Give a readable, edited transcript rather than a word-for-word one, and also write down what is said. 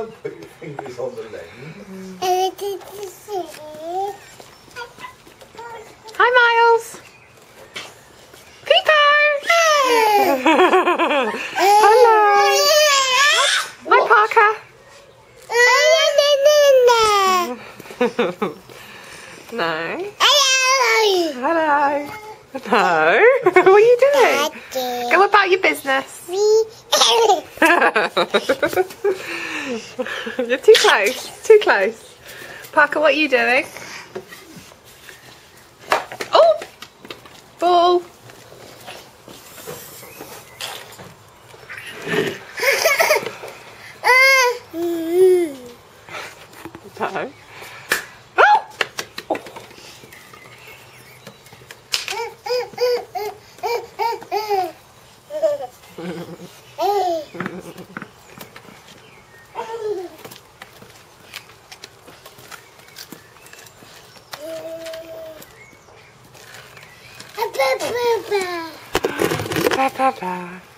Put your fingers on the lens. Hi, Miles. Pipo. Hello. Hi, Parker. No. Hello. No. What are you doing? Go about your business. You're too close. Too close. Parker, what are you doing? Oh! Ball. No. Oh! Ba, ba, ba.